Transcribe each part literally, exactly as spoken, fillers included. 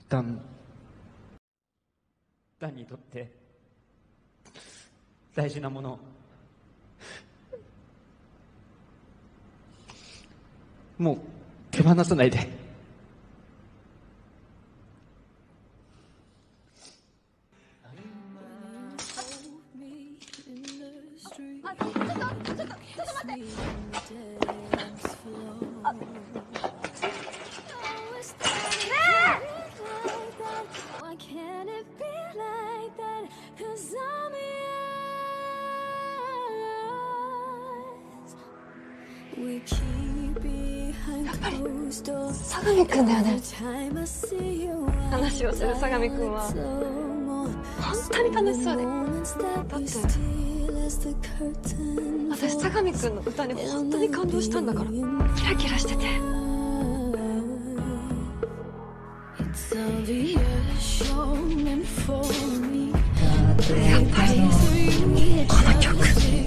ダンダンにとって大事なもの、もう手放さないで。 あ、ちょっとちょっとちょっと待って。あ、ねやっぱり相模くんだよね。話をする相模くんは本当に楽しそうで、だって私相模くんの歌に本当に感動したんだから。キラキラしてて、やっぱりこの曲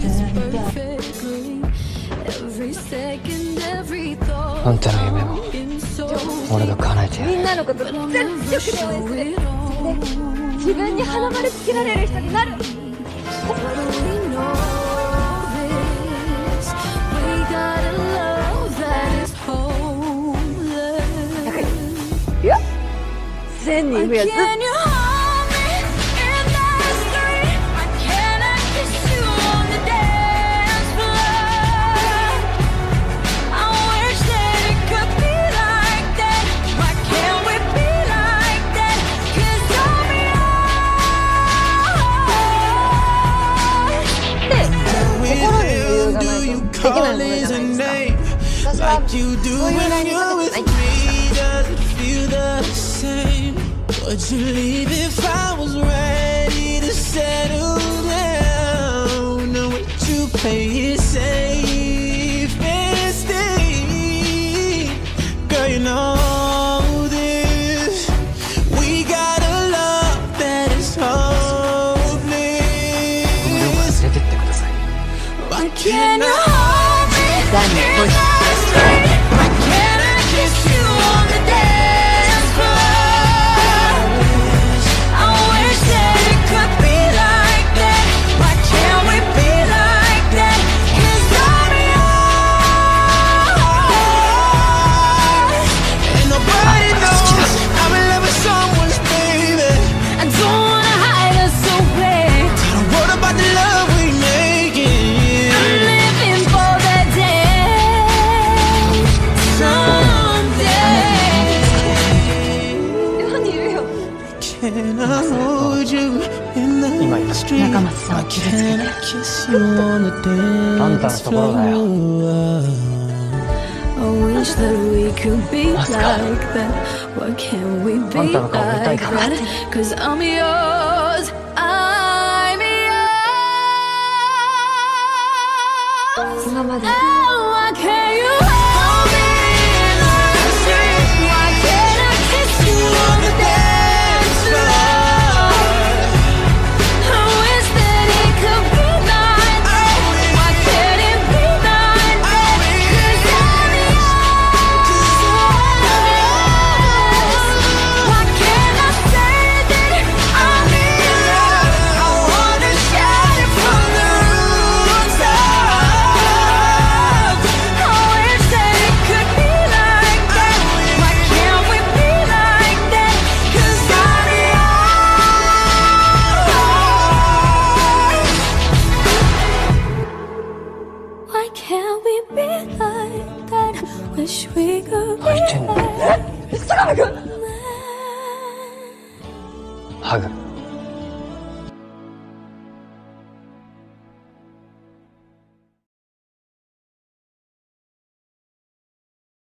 あんたの夢も俺が叶えてやる。 みんなのこと全力で応援する。それで自分に花丸つけられる人になる。いや、千人増やす。できないものじゃないですか。私はそういうラインにかけてない。Would you leave if I was ready to settle down? Know what you play is safe and stay. Girl, you know this. We got a love that is hopeless. Why can't I hold me in the street? Why can't I kiss you on the dance floor? I wish that it could be like that. Why can't we be like that? 'Cause I'm yours, and nobody knows I'm in love with someone's baby. I don't wanna hide us away. Don't worry about the love we make it. I'm living for that day someday. Can I hold you in the street? Why can't I kiss you on the dance floor? I wish that we could be like that. Why can't we be like that? 'Cause I'm yours, I'm yours. 今まで Oh, why can't you hold me in the street? Why can't I kiss you on the dance floor? I wish that it could be like that. Why can't it be like that? 'Cause I'm yours. Why can't I say that I'm yours? I wanna shout it from the rooftop. I wish that it could be like that. Why can't we be like that? 'Cause I'm yours. Why can't we be like that? Wish we could be like that. 相模くん